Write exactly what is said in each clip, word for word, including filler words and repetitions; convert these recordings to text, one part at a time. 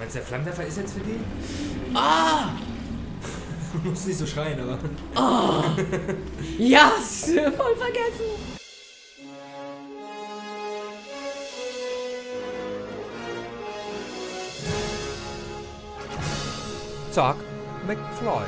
Meinst du, der Flammenwerfer ist jetzt für die? Ah! Du musst nicht so schreien, aber... Oh! Yes! Voll vergessen! Zack, McFly.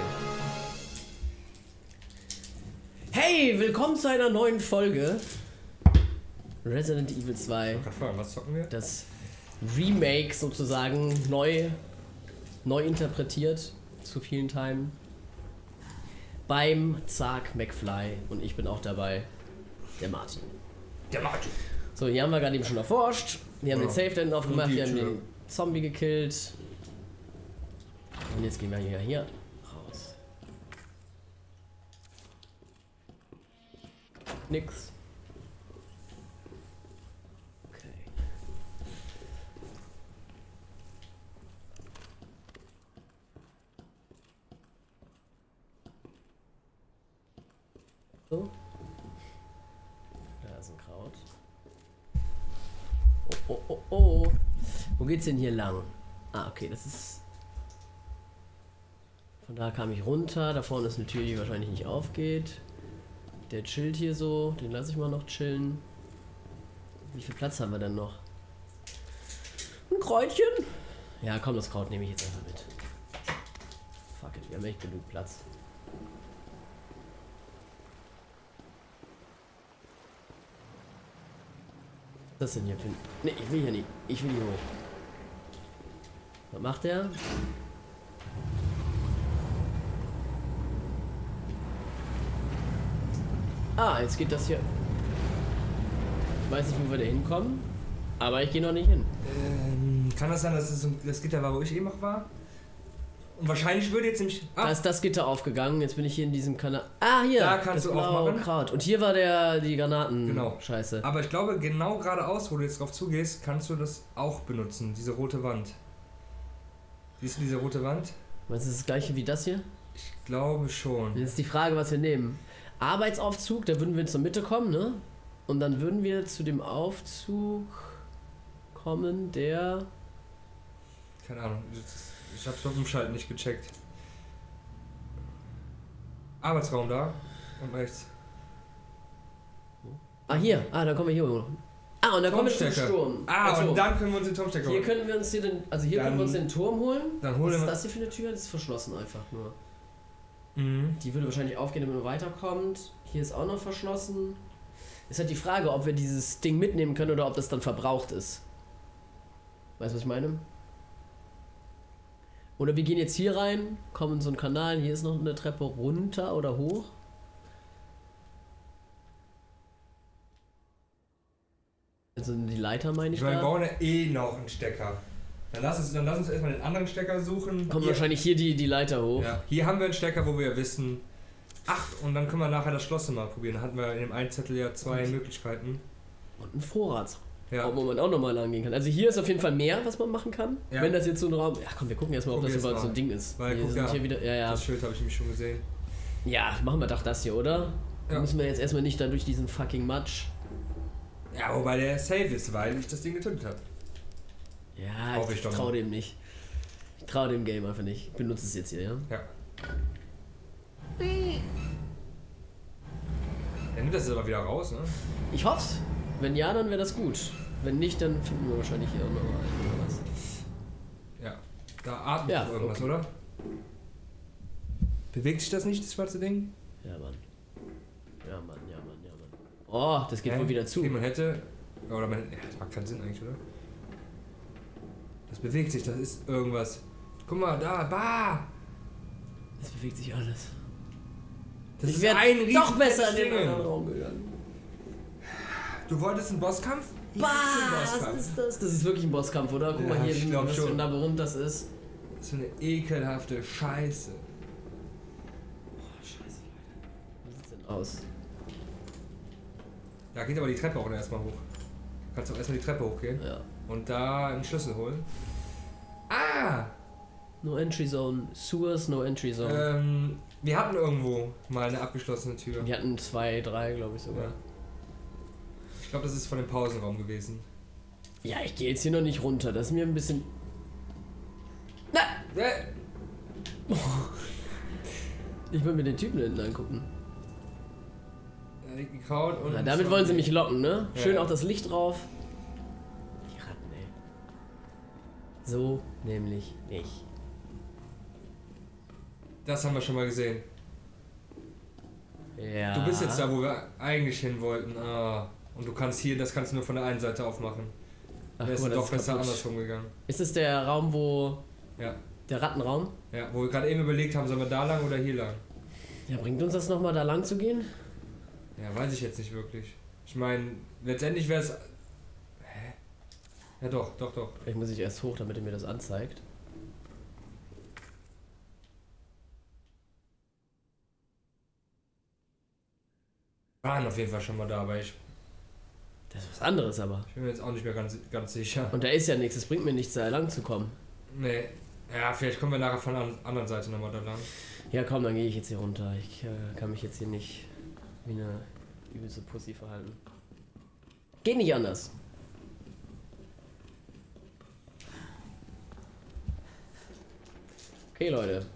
Hey, willkommen zu einer neuen Folge Resident Evil zwei. Ich fragen, was zocken wir? Das Remake sozusagen neu, neu interpretiert zu vielen Teilen. Beim Zack McFly und ich bin auch dabei, der Martin. Der Martin. So, hier haben wir gerade eben schon erforscht. Wir haben Ja. den Safe End aufgemacht, wir haben Tür. den Zombie gekillt. Und jetzt gehen wir hier, hier raus. Nix. Okay. So. Da ist ein Kraut. Oh, oh, oh, oh. Wo geht's denn hier lang? Ah, okay, das ist... Von da kam ich runter. Da vorne ist eine Tür, die wahrscheinlich nicht aufgeht. Der chillt hier so. Den lasse ich mal noch chillen. Wie viel Platz haben wir denn noch? Ein Kräutchen? Ja, komm, das Kraut nehme ich jetzt einfach mit. Fuck it, wir haben echt genug Platz. Was ist das denn hier für ein... Ne, ich will hier nicht. Ich will hier hoch. Was macht der? Ah, jetzt geht das hier. Ich weiß nicht, wo wir da hinkommen, aber ich gehe noch nicht hin. Ähm, kann das sein, dass es das Gitter war, wo ich eben noch war? Und wahrscheinlich würde jetzt nämlich... Da ist das Gitter aufgegangen, jetzt bin ich hier in diesem Kanal. Ah, hier! Da kannst das du blaue aufmachen. Kraut. Und hier war der, die Granaten. Genau. Scheiße. Aber ich glaube, genau geradeaus, wo du jetzt drauf zugehst, kannst du das auch benutzen, diese rote Wand. Siehst du diese rote Wand? Meinst du, das ist das gleiche wie das hier? Ich glaube schon. Jetzt ist die Frage, was wir nehmen. Arbeitsaufzug, da würden wir zur Mitte kommen, ne? Und dann würden wir zu dem Aufzug kommen, der... Keine Ahnung, ich hab's beim Umschalten nicht gecheckt. Arbeitsraum da und rechts. Ah, hier. Ah, da kommen wir hier hoch. Ah, und dann kommen wir zum Sturm. Ah, Achso. und dann können wir uns den Turmstecker Hier holen. können wir uns hier den, also hier Dann- können wir uns den Turm holen. Dann holen Was ist wir... das hier für eine Tür? Das ist verschlossen einfach nur. Mhm. Die würde wahrscheinlich aufgehen, wenn man weiterkommt. Hier ist auch noch verschlossen. Ist halt die Frage, ob wir dieses Ding mitnehmen können oder ob das dann verbraucht ist. Weißt du, was ich meine? Oder wir gehen jetzt hier rein, kommen in so einen Kanal. Hier ist noch eine Treppe runter oder hoch. Also die Leiter meine ich Ich meine, wir da. brauchen ja eh noch einen Stecker. Dann lass uns, dann lass uns erstmal den anderen Stecker suchen. Kommt Hier- wahrscheinlich hier die, die Leiter hoch. Ja, hier haben wir einen Stecker, wo wir wissen... Ach, und dann können wir nachher das Schloss mal probieren. Da hatten wir in dem einen Zettel ja zwei Und- Möglichkeiten. Und ein Vorrat. Ja. Wo man auch nochmal angehen kann. Also hier ist auf jeden Fall mehr, was man machen kann. Ja. Wenn das jetzt so ein Raum... Ja komm, wir gucken erstmal, ob Gucken das wir überhaupt so erst ein mal. Ding ist. Weil, wir guck, sind ja, hier wieder... Ja, ja. Das Schild habe ich nämlich schon gesehen. Ja, machen wir doch das hier, oder? Ja. Dann müssen wir jetzt erstmal nicht da durch diesen fucking Matsch. Ja, wobei der safe ist, weil ich das Ding getötet habe. Ja, Hoffe ich, ich doch trau mal. dem nicht. Ich trau dem Game einfach nicht. Ich benutze es jetzt hier, ja? Ja. Der nimmt das jetzt aber wieder raus, ne? Ich hoff's. Wenn ja, dann wäre das gut. Wenn nicht, dann finden wir wahrscheinlich hier auch noch mal was. Ja. Da atmet Ja, doch irgendwas, okay. oder? Bewegt sich das nicht, das schwarze Ding? Ja, Mann. Ja, Mann, ja, Mann, ja, Mann. Oh, das geht Hä? wohl wieder zu. Okay, man hätte... Oder man... Ja, das macht keinen Sinn eigentlich, oder? Das bewegt sich, das ist irgendwas. Guck mal, da, bah! Es bewegt sich alles. Das Ich ist wär ein riesen doch besser in fettes den Ding. anderen Raum gegangen. Du wolltest einen Bosskampf? Hier Bah, ist ein was Bosskampf. ist das? Das ist wirklich ein Bosskampf, oder? Guck Ja, mal hier, ich wie- glaub was für ein schon. Labyrinth das ist. Das ist so eine ekelhafte Scheiße. Oh, scheiße, Leute. Wie sieht's denn aus? Da geht aber die Treppe auch erstmal hoch. Kannst auch erstmal die Treppe hochgehen Ja. und da einen Schlüssel holen. Ah! No Entry Zone. Sewers, no Entry Zone. Ähm, wir hatten irgendwo mal eine abgeschlossene Tür. Wir hatten zwei, drei, glaube ich sogar. Ja. Ich glaube, das ist von dem Pausenraum gewesen. Ja, ich gehe jetzt hier noch nicht runter. Das ist mir ein bisschen... Äh. Ich will mir den Typen da hinten angucken. Da liegt ein Kraut und... Na, damit wollen sie mich locken, ne? Schön ja. auch das Licht drauf. Die Ratten, ey. So nämlich nicht. Das haben wir schon mal gesehen. Ja. Du bist jetzt da, wo wir eigentlich hin wollten. Ah. Und du kannst hier, das kannst du nur von der einen Seite aufmachen. Ach, Der ist guck mal, das doch besser kaputt. andersrum gegangen. Ist es der Raum, wo... Ja. Der Rattenraum? Ja, wo wir gerade eben überlegt haben, sollen wir da lang oder hier lang? Ja, bringt uns das nochmal da lang zu gehen? Ja, weiß ich jetzt nicht wirklich. Ich meine, letztendlich wäre es... Hä? Ja doch, doch, doch. Vielleicht muss ich erst hoch, damit er mir das anzeigt. Wir waren auf jeden Fall schon mal da, aber ich, Das ist was anderes aber. ich bin mir jetzt auch nicht mehr ganz, ganz sicher. Und da ist ja nichts, es bringt mir nichts, da lang zu kommen. Nee. Ja, vielleicht kommen wir nachher von der an- anderen Seite nochmal da lang. Ja komm, dann gehe ich jetzt hier runter. Ich äh, kann mich jetzt hier nicht wie eine übelste Pussy verhalten. Geht nicht anders. Okay, Leute.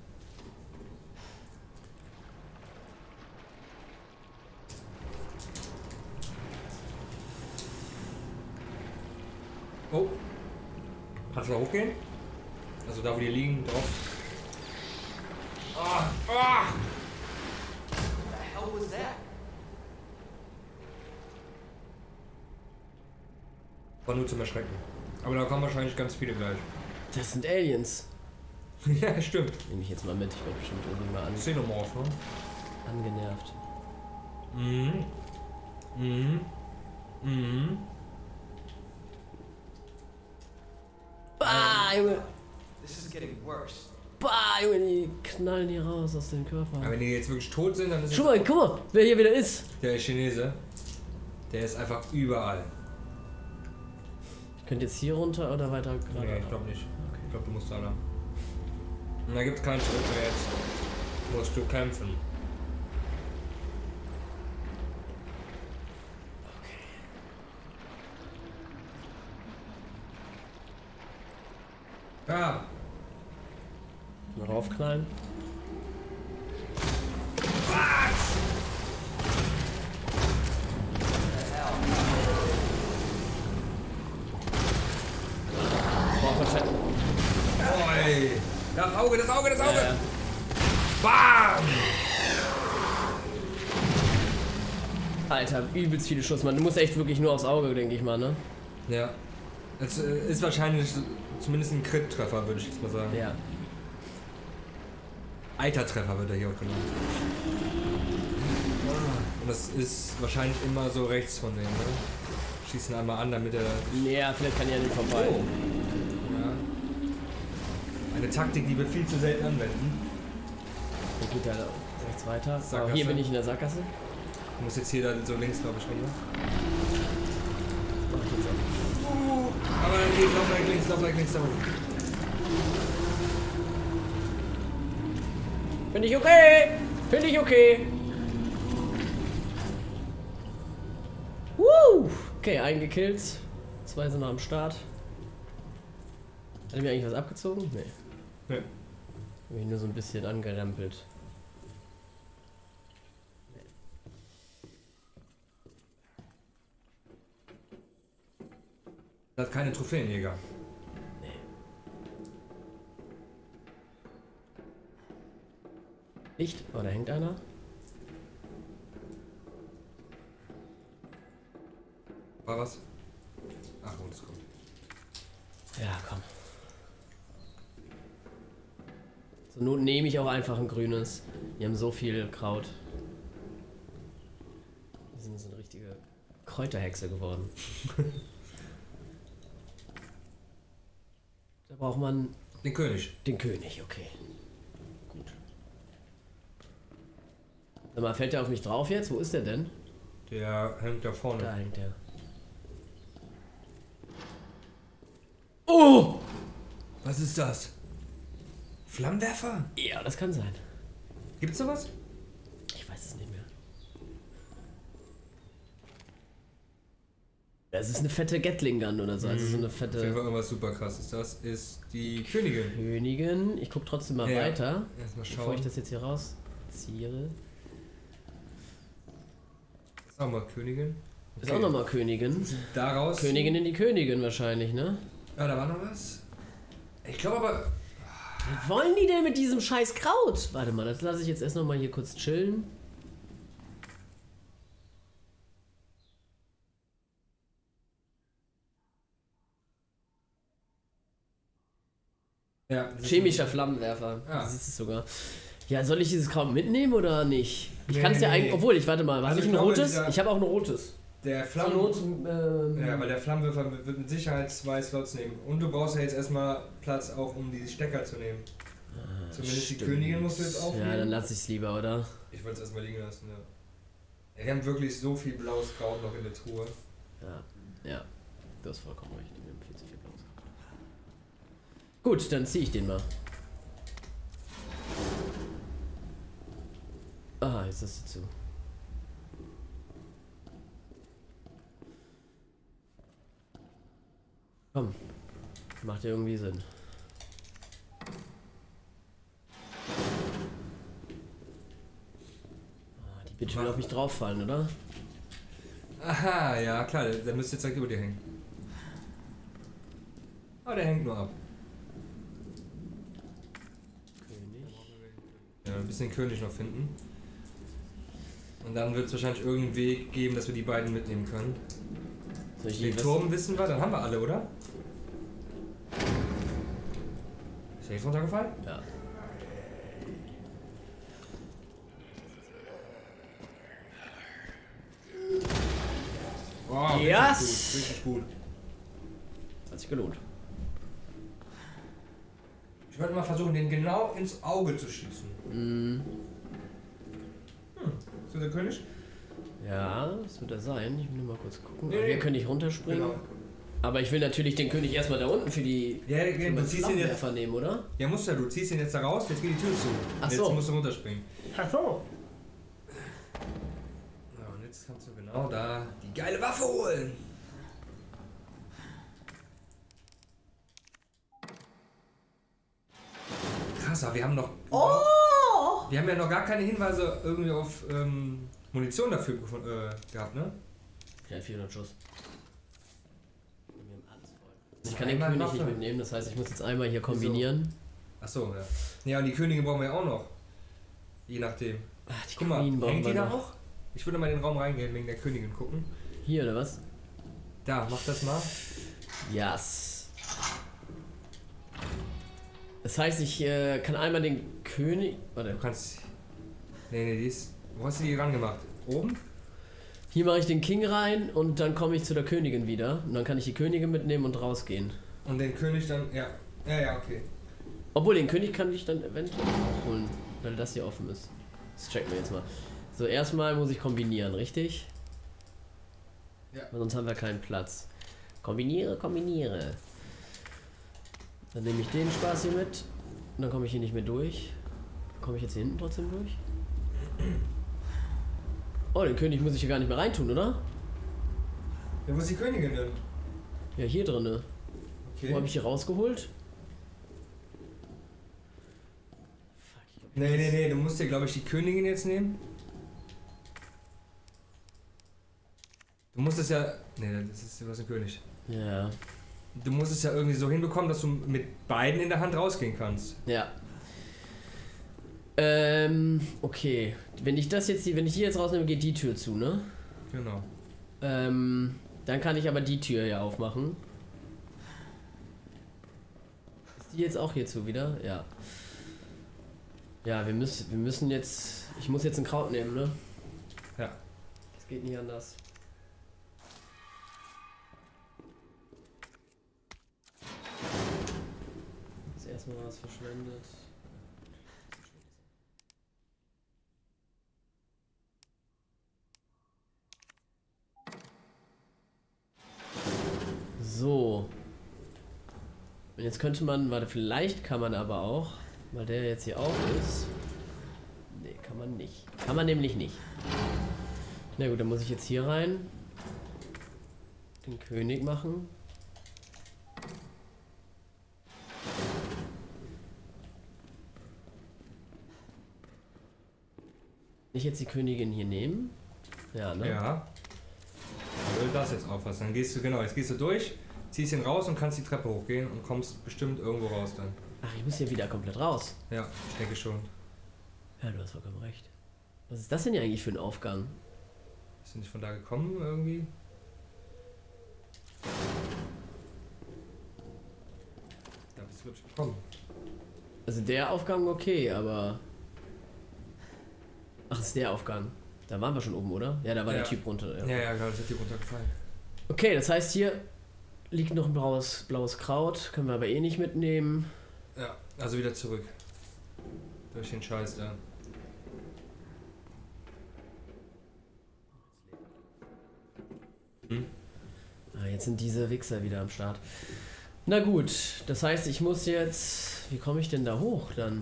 Oh. Kannst du da hochgehen? Also da, wo die liegen, drauf. Ah! Ah! What the hell was that? War nur zum Erschrecken. Aber da kommen wahrscheinlich ganz viele gleich. Das sind Aliens. Ja, stimmt. Nehme ich jetzt mal mit. Ich werde bestimmt irgendwie mal an Xenomorph, ne? angenervt. Mhm. Mhm. Mhm. Bah, Junge. This is getting worse. Bah, Junge, die knallen hier raus aus dem Körper. Aber wenn die jetzt wirklich tot sind, dann ist Schau mal, guck mal, wer hier wieder ist. der Chinese. Der ist einfach überall. Ich könnte jetzt hier runter oder weiter gerade. Nee, ich glaube nicht. Okay. Ich glaube, du musst da lang. Und da gibt's keinen Zurück mehr jetzt. Musst du kämpfen. Ja. Mal raufknallen. Boah, wahrscheinlich. Oi. Das Auge, das Auge, das Auge! Ja, ja. Bam! Alter, übelst viele Schuss, man. Du musst echt wirklich nur aufs Auge, denke ich mal, ne? Ja. Es äh, ist wahrscheinlich zumindest ein Crit-Treffer, würde ich jetzt mal sagen. Ja. Eitertreffer wird er hier auch genannt. Und das ist wahrscheinlich immer so rechts von denen, ne? Schießen einmal an, damit er... Ja, vielleicht kann ich ja nicht vorbei. Oh. Ja. Eine Taktik, die wir viel zu selten anwenden. Dann geht er rechts weiter. So, Sackgasse. hier bin ich in der Sackgasse. Du musst jetzt hier dann so links, glaube ich, runter. Mach ich jetzt auch. Aber dann geht Lauf leicht links, Lauf leicht links da hoch. Finde ich okay! Finde ich okay! Woo! Okay, einen gekillt. Zwei sind noch am Start. Hat er mir eigentlich was abgezogen? Nee. Ja. Hab mich nur so ein bisschen angerempelt. Das hat keine Trophäenjäger. Nee. Licht? Oh, da hängt einer. War was? Ach, oh, das kommt. Ja, komm. So, nun nehme ich auch einfach ein grünes. Wir haben so viel Kraut. Wir sind so eine richtige Kräuterhexe geworden. Da braucht man Den König. den König, okay. Gut. Sag mal, fällt der auf mich drauf jetzt? Wo ist der denn? Der hängt da vorne. Da hängt der. Oh! Was ist das? Flammenwerfer? Ja, das kann sein. Gibt's sowas? Ich weiß es nicht mehr. Das ist eine fette Gatling Gun oder so. Also so eine Auf jeden Fall fette irgendwas super krasses. Das ist die Königin. Königin. Ich guck trotzdem mal Ja. weiter, Erstmal bevor schauen. ich das jetzt hier rausziehe. Das ist auch mal Königin. Ist auch nochmal Königin. Daraus. Königin in die Königin wahrscheinlich, ne? Ja, da war noch was. Ich glaube aber. Was wollen die denn mit diesem scheiß Kraut? Warte mal, das lasse ich jetzt erst nochmal hier kurz chillen. Ja, das ist Chemischer Flammenwerfer. Ja. Ja. Siehst du sogar. Ja, soll ich dieses Kraut mitnehmen oder nicht? Ich Nee, kann es ja nee, eigentlich. nee. Obwohl, ich warte mal, was Also ich ich ein glaube, rotes? dieser- Ich habe auch ein rotes. Der Zur Flammen. Not, ähm, Ja, weil der Flammenwerfer wird mit Sicherheit zwei Slots nehmen. Und du brauchst ja jetzt erstmal Platz auch, um die Stecker zu nehmen. ah, Zumindest stimmt. die Königin musst du jetzt aufnehmen. Ja, dann lasse ich es lieber, oder? Ich wollte es erstmal liegen lassen, ja. Ja. Wir haben wirklich so viel blaues Kraut noch in der Truhe. Ja, ja. Du hast vollkommen recht. Wir haben viel zu viel Blaues. Gut, dann ziehe ich den mal. Ah, jetzt ist es zu. Komm. Macht ja irgendwie Sinn. Ah, die Bitch will auf mich drauffallen, oder? Aha, ja klar, der, der müsste jetzt direkt über dir hängen. Aber der hängt nur ab. König. Ja, ein bisschen König noch finden. Und dann wird es wahrscheinlich irgendeinen Weg geben, dass wir die beiden mitnehmen können. Soll ich Den hier was- Turm wissen wir, dann haben wir alle, oder? Ist der jetzt runtergefallen? Ja. Wow, Yes! richtig gut, richtig gut. Hat sich gelohnt. Ich werde mal versuchen, den genau ins Auge zu schießen. Mm, Hm, ist das der König? ja, das wird er sein. Ich will nur mal kurz gucken. Nee, Aber nee. hier könnte ich runterspringen. Genau. Aber ich will natürlich den König erstmal da unten für die Ja, ja, für du meinen ziehst ihn jetzt. Flammenwerfer nehmen, oder? Ja, musst ja, du ziehst ihn jetzt da raus, jetzt geht die Tür zu. Ach Und jetzt so. musst du runterspringen. Ach so. Ja, und jetzt kannst du genau da die geile Waffe holen. Krass, aber wir haben noch. Oh! Wir haben ja noch gar keine Hinweise irgendwie auf ähm, Munition dafür gefunden, äh, gehabt, ne? Ja, vierhundert Schuss. Wir haben alles voll. Ich kann den Einmal König Waffe. nicht mitnehmen, das heißt, ich muss jetzt einmal hier kombinieren. Achso, ja. Ja, und die Königin brauchen wir ja auch noch. Je nachdem. Ach, die Guck mal, Queen brauchen hängt die wir da noch. auch? Ich würde mal in den Raum reingehen, wegen der Königin gucken. Hier, oder was? Da, mach das mal. Yes. Das heißt, ich äh, kann einmal den König... Warte. Du kannst. Nee, nee, die ist. Wo hast du die rangemacht? Oben? Hier mache ich den King rein und dann komme ich zu der Königin wieder. Und dann kann ich die Königin mitnehmen und rausgehen. Und den König dann. Ja. Ja, ja, okay. Obwohl, den König kann ich dann eventuell auch holen, weil das hier offen ist. Das checken wir jetzt mal. So, erstmal muss ich kombinieren, richtig? Ja. Weil sonst haben wir keinen Platz. Kombiniere, kombiniere. Dann nehme ich den Spaß hier mit. Und dann komme ich hier nicht mehr durch. Komme ich jetzt hier hinten trotzdem durch? Oh, den König muss ich hier gar nicht mehr reintun, oder? Ja, wo ist die Königin denn? Ja, hier drinne. Okay. Wo habe ich hier rausgeholt? Fuck, ich glaub, Nee, nee, nee, du musst dir, glaube ich, die Königin jetzt nehmen. Du musst es ja. Nee, das ist was ein König. Ja. Du musst es ja irgendwie so hinbekommen, dass du mit beiden in der Hand rausgehen kannst. Ja. Ähm, okay. Wenn ich das jetzt, wenn ich die jetzt rausnehme, geht die Tür zu, ne? Genau. Ähm, dann kann ich aber die Tür hier aufmachen. Ist die jetzt auch hier zu wieder? Ja. Ja, wir müssen, wir müssen jetzt, ich muss jetzt ein Kraut nehmen, ne? Ja. Das geht nicht anders. Jetzt erstmal was verschwendet. So. Und jetzt könnte man, warte, vielleicht kann man aber auch, weil der jetzt hier auf ist. Nee, kann man nicht. Kann man nämlich nicht. Na gut, dann muss ich jetzt hier rein. den König machen. Nicht jetzt die Königin hier nehmen? Ja, ne? Ja. Ich will das jetzt aufpassen. Dann gehst du, genau, jetzt gehst du durch, ziehst ihn raus und kannst die Treppe hochgehen und kommst bestimmt irgendwo raus dann. Ach, ich muss hier wieder komplett raus. Ja, ich denke schon. Ja, du hast vollkommen recht. Was ist das denn hier eigentlich für ein Aufgang? Bist du nicht von da gekommen irgendwie? Da bist du, glaube ich, gekommen. Also der Aufgang okay, aber... Ach, das ist der Aufgang. Da waren wir schon oben, oder? Ja, da war Ja. der Typ runter. Ja, ja, genau, das hat dir runtergefallen. Okay, das heißt, hier liegt noch ein blaues, blaues Kraut. Können wir aber eh nicht mitnehmen. Ja, also wieder zurück. Durch den Scheiß da. Hm? Ah, jetzt sind diese Wichser wieder am Start. Na gut, das heißt, ich muss jetzt... Wie komme ich denn da hoch dann?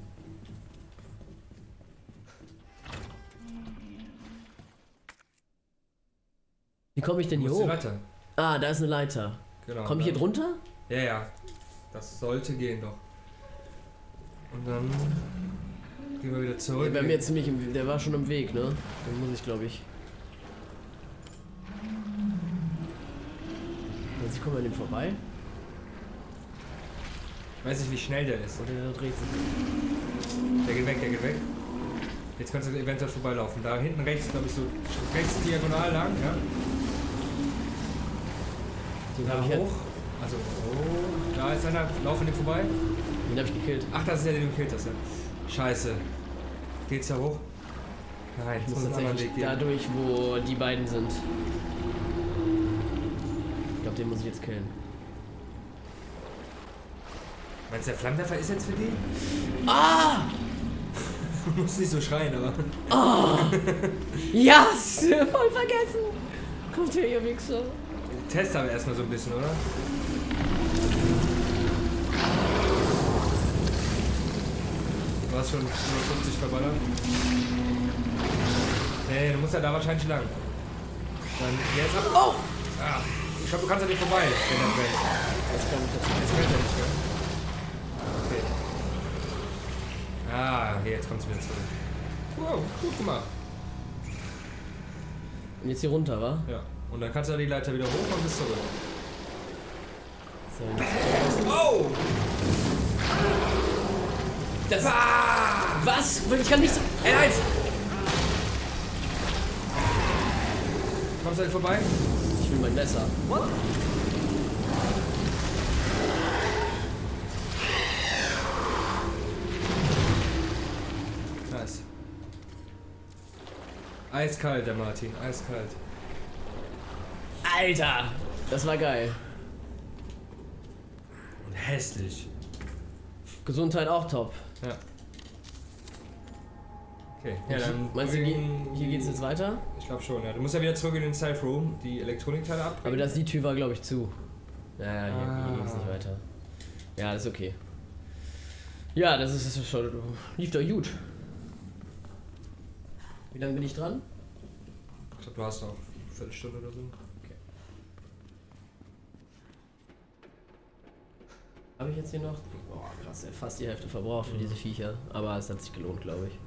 Wie komme ich denn Du hier musst hoch? die Leiter. Ah, da ist eine Leiter. Genau. Komme ich hier dann- drunter? Ja, ja. Das sollte gehen doch. Und dann gehen wir wieder zurück. Der war mir ziemlich im, der war schon im Weg, ne? Den muss ich, glaube ich. Also ich komme an dem vorbei. Weiß nicht, wie schnell der ist. Oder der dreht sich. Der geht weg, der geht weg. Jetzt kannst du eventuell vorbeilaufen. Da hinten rechts, glaube ich, so rechts diagonal lang, ja. Den Da habe ich, hoch. halt, Also, oh, da ist einer. Lauf an dem vorbei. den hab ich gekillt. Ach, das ist der, den du gekillt hast, ja. Scheiße. Geht's da hoch? Nein, Ich es muss muss einen anderen tatsächlich Weg gehen. dadurch, wo die beiden sind. Ich glaube, den muss ich jetzt killen. Meinst du, der Flammenwerfer ist jetzt für die? Ah! Du musst nicht so schreien, aber. Oh! Yes! Voll vergessen! Kommt her, ihr Wichser. Test aber erstmal so ein bisschen, oder? Du hast schon hundertfünfzig verballert. Nee, du musst ja da wahrscheinlich lang. Dann jetzt ab. Oh! Ah, ich glaube, du kannst ja nicht vorbei, wenn er brennt. Das kann ich jetzt Jetzt brennt er nicht, gell? Okay. Ah, okay, jetzt kommt's wieder zurück. Wow, gut gemacht. Und jetzt hier runter, wa? Ja. Und dann kannst du die Leiter wieder hoch und bis zurück. So, jetzt- Oh! das. Ah! Was? Ich kann nicht so. L eins! Kommst du nicht vorbei? Ich will mein Messer. Nice. Eiskalt, der Martin, eiskalt. Alter! Das war geil. Und hässlich. Gesundheit auch top. Ja. Okay, ja, dann. Meinst du, hier, bringen- hier geht's jetzt weiter? Ich glaube schon, ja. Du musst ja wieder zurück in den Safe Room, die Elektronikteile ab. Aber das, die Tür war, glaube ich, zu. Ja, ja, hier, Ah. hier ging's nicht weiter. Ja, das ist okay. Ja, das ist, das ist schon. Lief doch gut. Wie lange bin ich dran? Ich glaube, du hast noch eine Viertelstunde oder so. Okay. Habe ich jetzt hier noch? Boah, krass, ey, fast die Hälfte verbraucht für diese Viecher. Aber es hat sich gelohnt, glaube ich.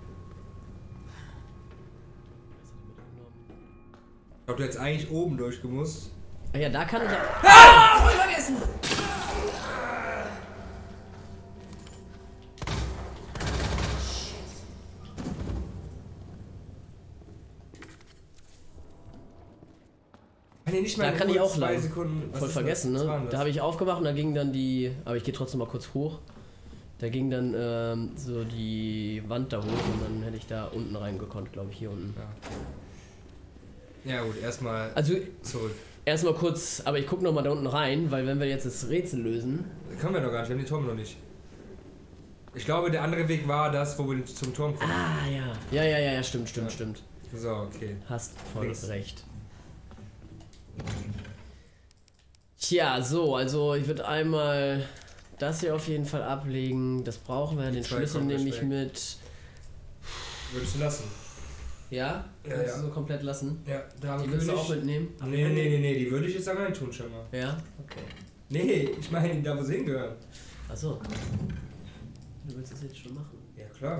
Ich glaube, du hättest eigentlich oben durchgemusst. Ah ja, da kann ich ja. Ah! Voll vergessen! Kann ich nicht mal Da in kann Ruhe ich auch zwei lang. Sekunden. was Voll ist vergessen, das? Was war ne? denn Da das? habe ich aufgemacht und da ging dann die. Aber ich gehe trotzdem mal kurz hoch. Da ging dann ähm, so die Wand da hoch und dann hätte ich da unten reingekonnt, glaube ich, hier unten. Ja, ja gut, erstmal Also zurück. erstmal kurz, aber ich gucke nochmal da unten rein, weil wenn wir jetzt das Rätsel lösen. Können wir noch gar nicht, wir haben die Turm noch nicht. Ich glaube, der andere Weg war das, wo wir zum Turm kommen. Ah ja. Ja, ja, ja, ja, stimmt, stimmt, Ja. stimmt. So, okay. Hast voll Links. recht. Tja, so, also ich würde einmal das hier auf jeden Fall ablegen. Das brauchen wir. Den zwei Schlüssel kommen nehme gleich ich weg. mit. Würdest du lassen? Ja? Ja, Kannst ja. du so komplett lassen? Ja, Dame Die willst du König. auch mitnehmen? Nee, nee, nee, nee, die würde ich jetzt da reintun schon mal. Ja? Okay. Nee, ich meine da, wo sie hingehören. Achso. Du willst das jetzt schon machen? Ja, klar.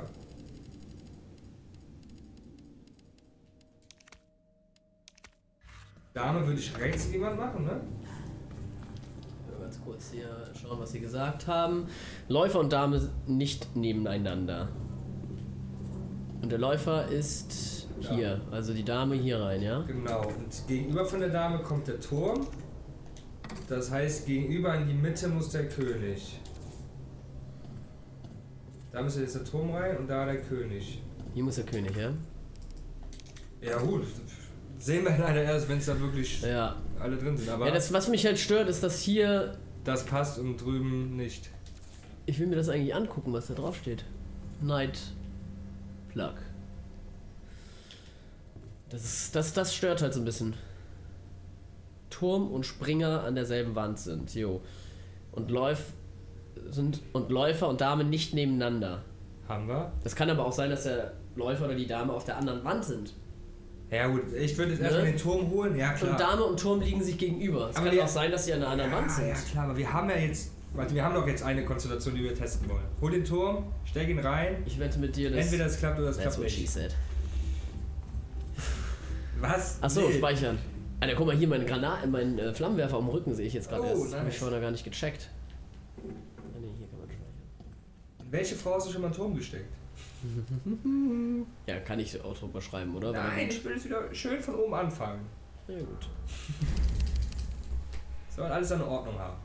Dame würde ich rechts jemand machen, ne? Mal ganz kurz hier schauen, was sie gesagt haben. Läufer und Dame nicht nebeneinander. Und der Läufer ist hier, also die Dame hier rein, ja? Genau. Und gegenüber von der Dame kommt der Turm. Das heißt, gegenüber in die Mitte muss der König. Da müsste jetzt der Turm rein und da der König. Hier muss der König, ja? Ja gut, sehen wir leider erst, wenn es da wirklich Ja. alle drin sind. Aber Ja, das, was mich halt stört, ist, dass hier... das passt und drüben nicht. Ich will mir das eigentlich angucken, was da drauf steht. Night Plug. Das, ist, das, das stört halt so ein bisschen. Turm und Springer an derselben Wand sind, jo. Und Läuf sind und Läufer und Dame nicht nebeneinander. Haben wir? Das kann aber auch sein, dass der Läufer oder die Dame auf der anderen Wand sind. Ja gut, ich würde jetzt Ne? erstmal den Turm holen. Ja klar. Und Dame und Turm liegen sich gegenüber. Es Aber kann die- auch sein, dass sie an einer anderen Wand Ja, sind. ja klar, aber wir haben ja jetzt... Warte, wir haben doch jetzt eine Konstellation, die wir testen wollen. Hol den Turm, steck ihn rein. Ich wette mit dir, dass... Entweder es klappt oder es That's klappt what she nicht. said. Was? Achso, Nee. speichern. Alter, guck mal hier, meine Granaten, meinen äh, Flammenwerfer am Rücken sehe ich jetzt gerade Oh, erst. Hab ich nice. vorher noch gar nicht gecheckt. Ah, nee, hier kann man speichern. In welche Frau hast du schon mal einen Turm gesteckt? Ja, kann ich auch drüber schreiben, oder? War Nein, gut. ich will es wieder schön von oben anfangen. Ja, gut. Soll alles seine Ordnung haben.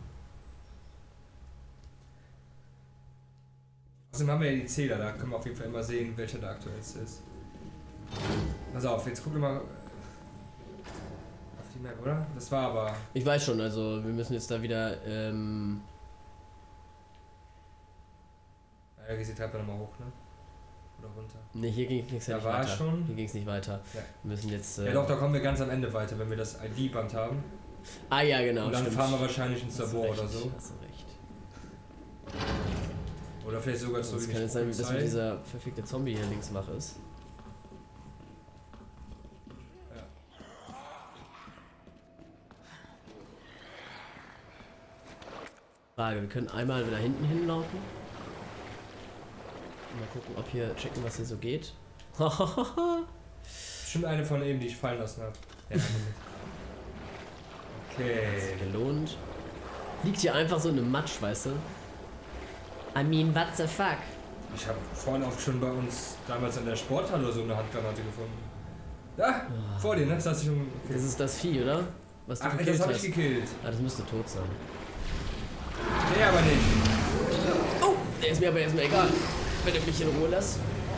Außerdem haben wir ja die Zähler, da können wir auf jeden Fall immer sehen, welcher der aktuellste ist. Pass auf, jetzt gucken wir mal auf die Map, oder? Das war aber... Ich weiß schon, also wir müssen jetzt da wieder, ähm... Ja, wie sieht halt nochmal hoch, ne? Oder runter. Ne, hier ging es ja Da nicht war weiter. es schon. Hier ging es nicht weiter. Ja. Wir müssen jetzt... Äh... Ja doch, da kommen wir ganz am Ende weiter, wenn wir das I D-Band haben. Ah ja, genau, Und dann stimmt. fahren wir wahrscheinlich ins Hast du Labor recht, oder so. Hast du recht. Oder vielleicht sogar zu Das kann jetzt sein, dass mit dieser verfickte Zombie hier links wach ist. Ja. Frage, wir können einmal wieder hinten hinlaufen. Mal gucken, ob hier checken, was hier so geht. Bestimmt eine von eben, die ich fallen lassen habe. Ja, okay. Hat sich gelohnt. Liegt hier einfach so in einem Matsch, weißt du? I mean, what the fuck? Ich habe vorhin auch schon bei uns damals in der Sporthalle oder so eine Handgranate gefunden. Da, vor dir, ne? Das hast du schon. Okay. Das ist das Vieh, oder? Was du Ach, gekillt das habe hast. ich gekillt. Ah, das müsste tot sein. Nee, aber nicht. Oh, der ist mir aber erstmal egal. Wenn du mich in Ruhe lässt.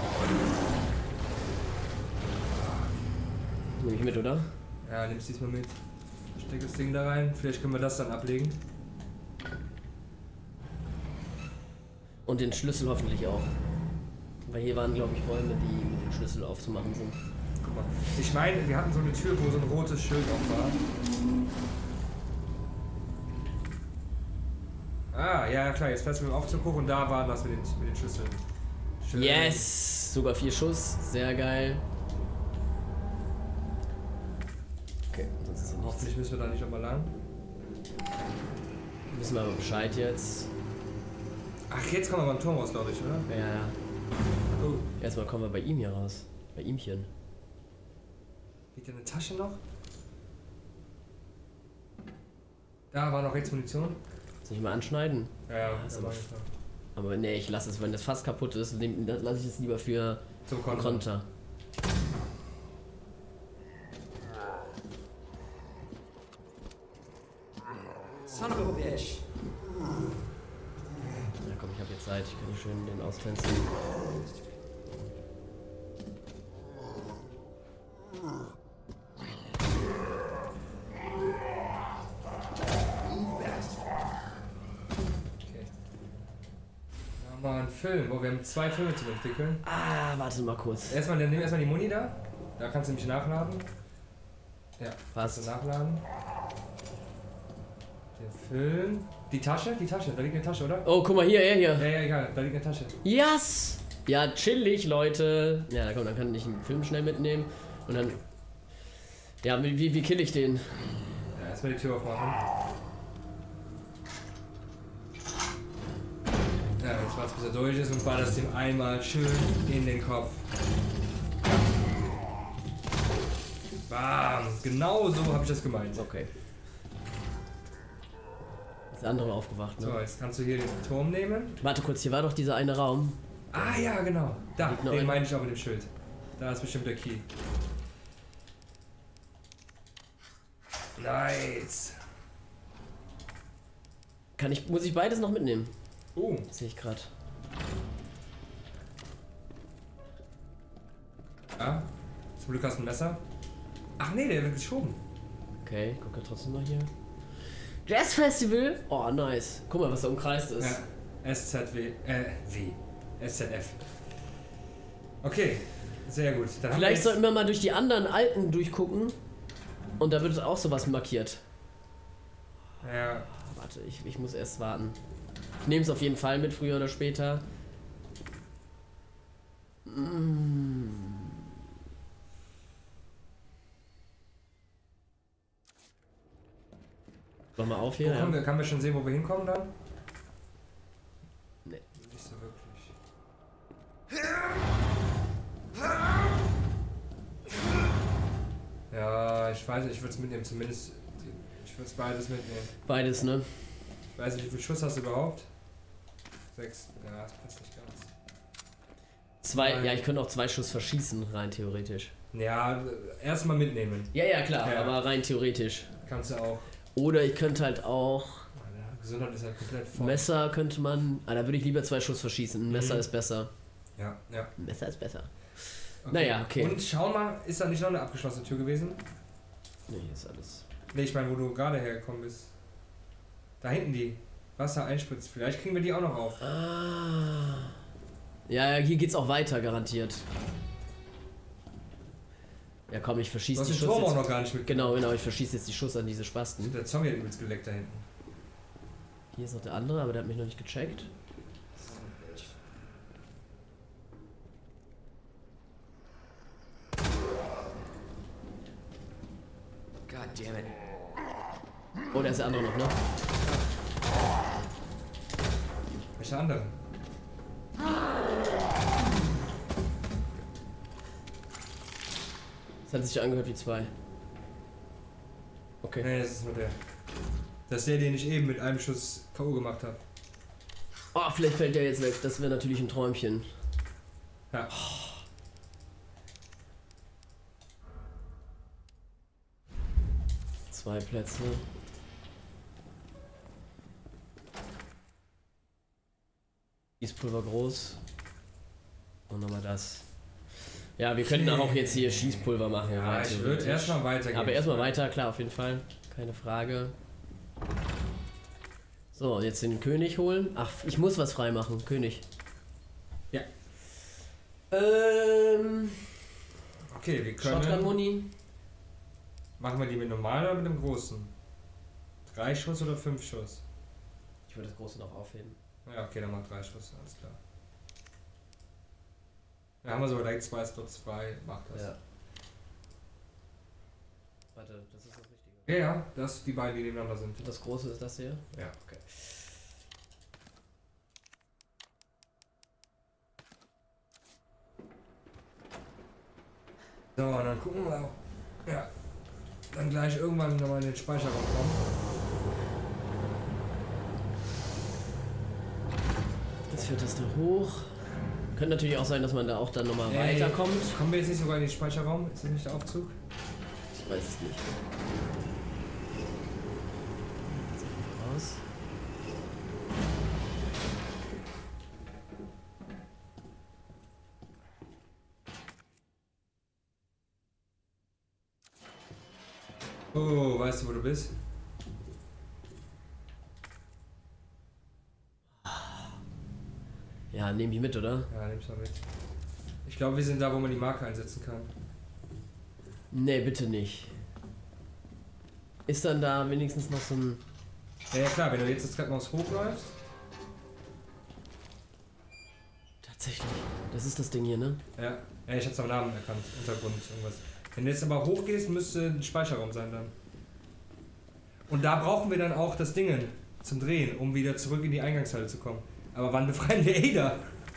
Nehme ich mit, oder? Ja, nimm's diesmal mit. Steck das Ding da rein. Vielleicht können wir das dann ablegen. Und den Schlüssel hoffentlich auch. Weil hier waren, glaube ich, Räume, die mit dem Schlüssel aufzumachen sind. Guck mal. Ich meine, wir hatten so eine Tür, wo so ein rotes Schild auch war. Ah, ja klar, jetzt fährst du mit dem Aufzug hoch und da war das mit den, mit den Schlüsseln. Schön. Yes! Sogar vier Schuss. Sehr geil. Okay, sonst ist ja nichts. Hoffentlich müssen wir da nicht nochmal lang. Wissen wir aber Bescheid jetzt. Ach, jetzt kommen wir beim Turm raus, glaube ich, oder? Ja, ja. Oh, Erstmal kommen wir bei ihm hier raus. Bei ihmchen. liegt da eine Tasche noch? Da war noch rechts Munition. Soll ich mal anschneiden? Ja, ja, ist da aber war ich f- da. Aber nee, ich lasse es, wenn das Fass kaputt ist, nehm- das lasse ich es lieber für Zum Konter. Konter. Konter. Son of a bitch. Ja komm, ich habe jetzt Zeit, ich kann hier schön den austänzen. Okay. Da haben wir einen Film. Oh, wir haben zwei Filme zu entwickeln. Ah, warte mal kurz. Erstmal, dann nimm erstmal die Muni da. Da kannst du nämlich nachladen. Ja, kannst Passt. du nachladen. Der Film. Die Tasche, die Tasche, da liegt eine Tasche, oder? Oh, guck mal hier, er hier. Ja, ja, egal, da liegt eine Tasche. Yes! Ja, chillig, Leute. Ja, komm, dann kann ich einen Film schnell mitnehmen. Und dann... Ja, wie, wie, wie kill ich den? Ja, erstmal die Tür aufmachen. Ja, jetzt war's, bis er durch ist und ballerst ihm einmal schön in den Kopf. Bam! Genau so habe ich das gemeint. Okay. Ist der andere aufgewacht, ne? So, jetzt kannst du hier den Turm nehmen. Warte kurz, hier war doch dieser eine Raum. Ah ja, genau. Da, Liegt noch den ein- meine ich auch mit dem Schild. Da ist bestimmt der Key. Nice. Kann ich, muss ich beides noch mitnehmen? Uh, Sehe ich gerade. ja. Zum Glück hast du ein Messer. Ach nee, der wird geschoben. Okay, gucke trotzdem mal hier. Jazz Festival? Oh, nice. Guck mal, was da umkreist ist. Ja. S Z W, äh, W. S Z F. Okay, sehr gut. Dann haben wir Vielleicht jetzt- sollten wir mal durch die anderen alten durchgucken. Und da wird auch sowas markiert. Ja, Warte, ich, ich muss erst warten. Ich nehme es auf jeden Fall mit, früher oder später. Mm. Mach mal auf wo hier. kommen Ja. wir, kann wir schon sehen, wo wir hinkommen dann? Nee. Nicht so wirklich. Ja, ich weiß, ich würde es mitnehmen, zumindest. Ich würde es beides mitnehmen. Beides, ne? Ich weiß nicht, wie viel Schuss hast du überhaupt? Sechs. Ja, das passt nicht ganz. Zwei, Nein. ja, ich könnte auch zwei Schuss verschießen, rein theoretisch. Ja, erstmal mitnehmen. Ja, ja, klar, Ja. aber rein theoretisch. Kannst du auch. Oder ich könnte halt auch. Meine Gesundheit ist halt komplett voll. Messer könnte man. Ah, da würde ich lieber zwei Schuss verschießen. Ein Messer Mhm. ist besser. Ja, ja. Ein Messer ist besser. Okay. Naja, okay. Und schau mal, ist da nicht noch eine abgeschlossene Tür gewesen? Ne, hier ist alles. Ne, ich meine, wo du gerade hergekommen bist. Da hinten die. Wasser einspritzt. Vielleicht kriegen wir die auch noch auf. Ah. Ja, ja, hier geht's auch weiter, garantiert. Ja, komm, ich Du verschieße hast die den Schuss Turm auch jetzt. noch gar nicht mit. Genau, genau, ich verschieße jetzt die Schuss an diese Spasten. Der Zombie hat übelst geleckt da hinten. Hier ist noch der andere, aber der hat mich noch nicht gecheckt. God damn it. Oh, da ist der andere noch, ne? Welcher andere? Das hat sich angehört wie zwei. Okay. Ne, das ist nur der. Das ist der, den ich eben mit einem Schuss K O gemacht habe. Oh, vielleicht fällt der jetzt weg. Das wäre natürlich ein Träumchen. Ja. Zwei Plätze. Schießpulver groß. Und nochmal das. Ja, wir könnten auch jetzt hier Schießpulver machen. Ja, rein ich würde theoretisch. erstmal weitergehen. Aber erstmal weiter, klar, auf jeden Fall. Keine Frage. So, jetzt den König holen. Ach, ich muss was freimachen. König. Ja. Ähm. Okay, wir Shotgun können. Muni. Machen wir die mit normal oder mit dem großen? Drei Schuss oder fünf Schuss? Ich würde das große noch aufheben. Ja, okay, dann mach drei Schuss, alles klar. Ja, haben wir so direkt zwei Slots frei, mach das. Ja. Warte, das ist das Richtige. Ja, ja, das die beiden, die nebeneinander sind. Das große ist das hier? Ja. Okay. So, und dann gucken wir auch. Ja. Dann gleich irgendwann nochmal in den Speicherraum kommen. Jetzt führt das da hoch. Könnte natürlich auch sein, dass man da auch dann nochmal Ey, weiterkommt. Kommen wir jetzt nicht sogar in den Speicherraum? Ist das nicht der Aufzug? Ich weiß es nicht. Jetzt einfach raus. Oh, weißt du, wo du bist? Ja, nehm ich mit, oder? Ja, nimm's mal mit. Ich glaube, wir sind da, wo man die Marke einsetzen kann. Nee, bitte nicht. Ist dann da wenigstens noch so ein... Ja, ja klar, wenn du jetzt das Treppenhaus hochläufst. Tatsächlich. Das ist das Ding hier, ne? Ja, ja ich hab's am Namen erkannt. Untergrund, irgendwas. Wenn du jetzt aber hochgehst, müsste ein Speicherraum sein dann. Und da brauchen wir dann auch das Ding zum Drehen, um wieder zurück in die Eingangshalle zu kommen. Aber wann befreien wir Ada?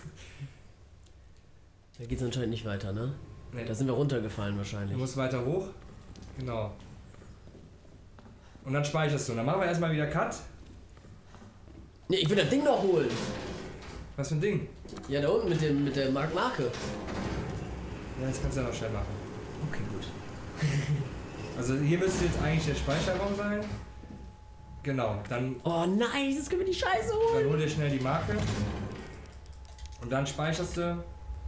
Da geht's anscheinend nicht weiter, ne? Nee. Da sind wir runtergefallen wahrscheinlich. Du musst weiter hoch. Genau. Und dann speicherst du. Und dann machen wir erstmal wieder Cut. Ne, ich will das Ding noch holen. Was für ein Ding? Ja, da unten mit, dem, mit der Mark Marke. Ja, das kannst du ja noch schnell machen. Okay, gut. Also hier müsste jetzt eigentlich der Speicherraum sein. Genau, dann, Oh nein, jetzt können wir die Scheiße holen. dann hol dir schnell die Marke. Und dann speicherst du.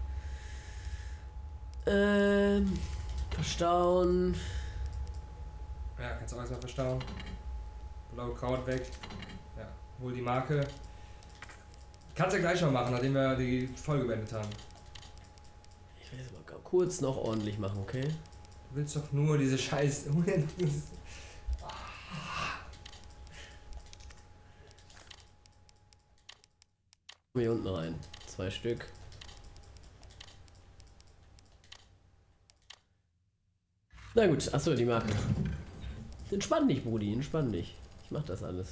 Ähm, verstauen. Ja, kannst du auch erstmal verstauen. Blaue Kraut weg. Ja, hol die Marke. Kannst du gleich noch machen, nachdem wir die Folge beendet haben. Ich will jetzt mal kurz noch ordentlich machen, okay? Du willst doch nur diese Scheiß. Hier unten rein. Zwei Stück. Na gut, achso, die Marke. Entspann dich, Brudi, entspann dich. Ich mach das alles.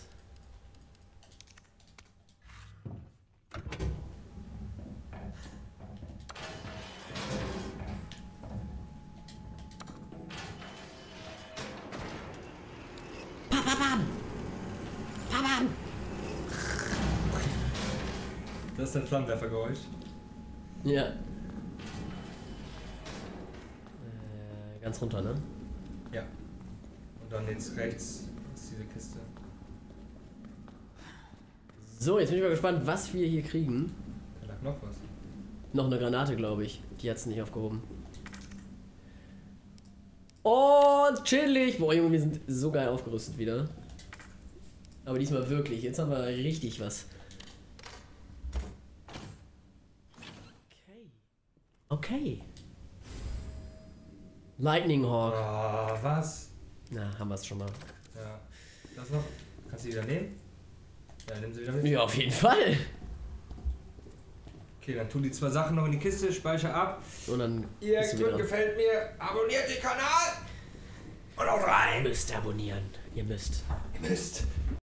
Das ist ein Flammenwerfergeräusch. Ja. Äh, ganz runter, ne? Ja. Und dann jetzt rechts ist diese Kiste. So, jetzt bin ich mal gespannt, was wir hier kriegen. Da lag noch was. Noch eine Granate, glaube ich. Die hat's nicht aufgehoben. Und chillig. Boah, Junge, wir sind so geil aufgerüstet wieder. Aber diesmal wirklich. Jetzt haben wir richtig was. Okay. Okay. Lightning Hawk. Oh, was? Na, haben wir es schon mal. Ja. Das noch? Kannst du die wieder nehmen? Ja, nimm sie wieder mit. Ja, auf jeden Fall. Okay, dann tun die zwei Sachen noch in die Kiste, speicher ab. Und dann Ihr bist du wieder. gefällt mir, abonniert den Kanal und haut rein. Ihr müsst abonnieren. Ihr müsst. Ihr müsst.